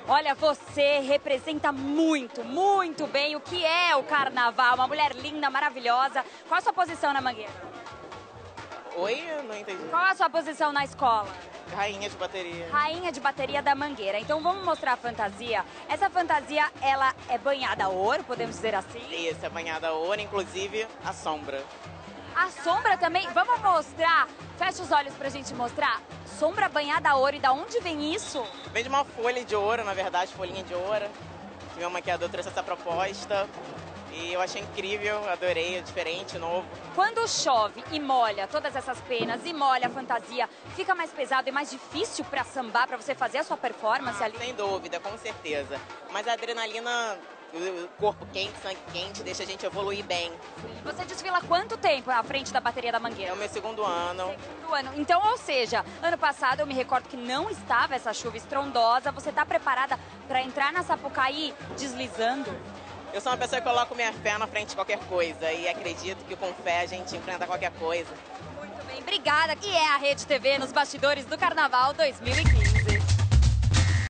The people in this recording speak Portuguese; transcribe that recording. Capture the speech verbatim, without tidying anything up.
Olha, você representa muito, muito bem o que é o carnaval. Uma mulher linda, maravilhosa. Qual a sua posição na Mangueira? Oi? Eu não entendi. Qual a sua posição na escola? Rainha de bateria. Rainha de bateria da Mangueira. Então vamos mostrar a fantasia. Essa fantasia, ela é banhada a ouro, podemos dizer assim? Isso, é banhada a ouro, inclusive a sombra. A sombra também, vamos mostrar. Fecha os olhos pra gente mostrar. Sombra banhada a ouro, e da onde vem isso? Vem de uma folha de ouro, na verdade, folhinha de ouro. Meu maquiador trouxe essa proposta e eu achei incrível, adorei, é diferente, novo. Quando chove e molha todas essas penas e molha a fantasia, fica mais pesado e mais difícil pra sambar, pra você fazer a sua performance Ah, ali? sem dúvida, com certeza. Mas a adrenalina, o corpo quente, sangue quente, deixa a gente evoluir bem. Você desfila há quanto tempo à frente da bateria da É Mangueira? o meu segundo ano. Segundo ano. Então, ou seja, ano passado eu me recordo que não estava essa chuva estrondosa. Você está preparada para entrar na Sapucaí deslizando? Eu sou uma pessoa que coloca minha fé na frente de qualquer coisa e acredito que com fé a gente enfrenta qualquer coisa. Muito bem, obrigada. E é a Rede T V nos bastidores do Carnaval dois mil e quinze.